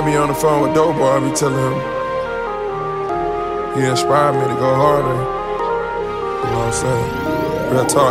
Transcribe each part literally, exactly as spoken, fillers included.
me on the phone with Dope Boy, I be telling him he inspired me to go harder. You know what I'm saying? Real talk.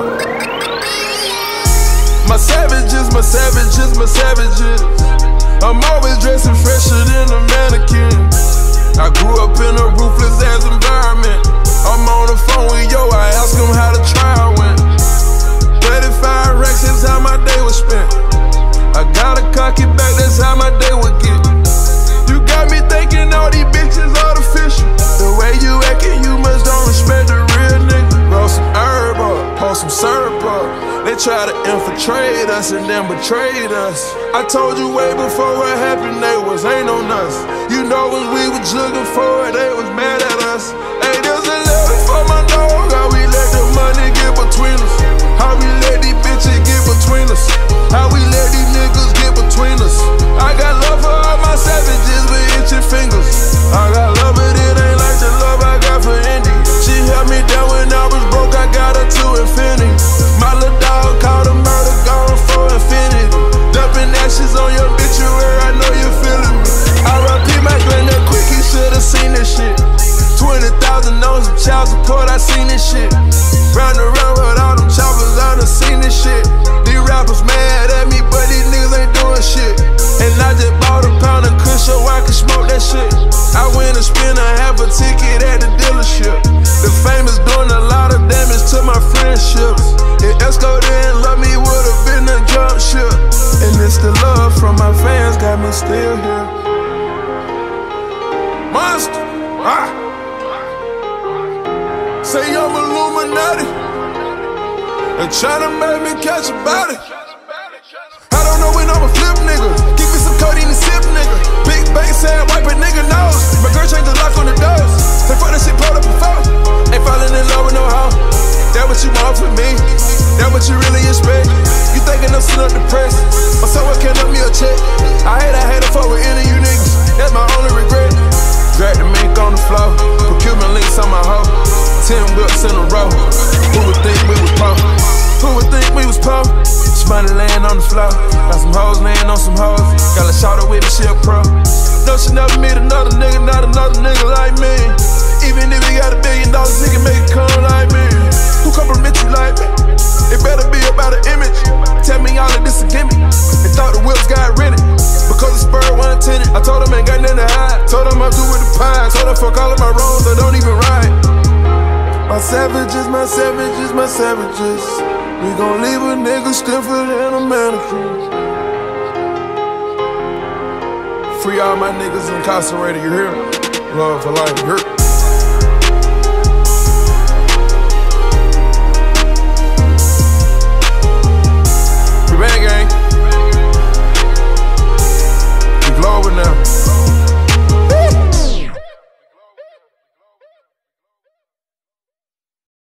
My savages, my savages, my savages. I'm always dressing fresher than a mannequin. I grew up in a ruthless ass environment. I'm on the phone with yo, I ask him how the trial went. thirty-five racks is how my day was spent. I got a cocky back, that's how my day would get. You got me thinking all these bitches artificial. The way you actin', you must don't respect the real nigga. Roll some herb up, pour some syrup up. They try to infiltrate us and then betrayed us. I told you way before what happened, they was ain't on us. You know when we was looking for it, they was mad at us. Hey, there's a letter for my dog. How we let the money get between us. How we let these bitches get between us. How we let these niggas get between us. I got love for all my savages with itching fingers. I got love, but it ain't like the love I got for Indy. She held me down when I was broke, I got her to infinity. My little dog called a murder, gone for infinity. Dumping ashes on your obituary, I know you feeling me. R I P my granddad quick, he should've seen this shit. twenty thousand on some child support, I seen this shit. Round and round with all them choppers, I done seen this shit. These rappers mad at me, but these niggas ain't doing shit. And I just bought a pound of kush so I can smoke that shit. I went and spent a half a ticket at the dealership. The fame is doing a lot of damage to my friendships. If Esco didn't love me, would've been a jump ship. And it's the love from my fans got me still here. Monster, ah. Say I'm Illuminati and tryna make me catch a body. I don't know when I'ma flip, nigga. Give me some codeine and sip, nigga. Big bass head, wipe a nigga nose. My girl changed the lock on the doors. They fuck that shit pulled up before. Ain't falling in love with no hoe. That what you want from me? That what you really expect? You thinking I'm sitting up depressed? Or someone can up me a check? I hate, I hate to fuck with any of you niggas. That's my only regret. Drag the mink on the floor. Put Cuban links on my hoe. Ten whips in a row. Who would think we was po? Who would think we was po? Money laying on the floor. Got some hoes laying on some hoes. Got a shawty with me, she a pro. No, she never meet another nigga, not another nigga like me. Even if he got a billion dollars, nigga make it come like me. Who compliment you like me? It better be about an image. Tell me all of this a gimmick. They thought the wheels got rented because the spur wasn't tinted. I told them ain't got nothing to hide. Told them I'm through with the pie. Told them fuck all of my roads, I don't even ride. My savages, my savages, my savages. We gon' leave a nigga stiffer than a mannequin. Free all my niggas incarcerated, you hear me? Love for life, you hear me?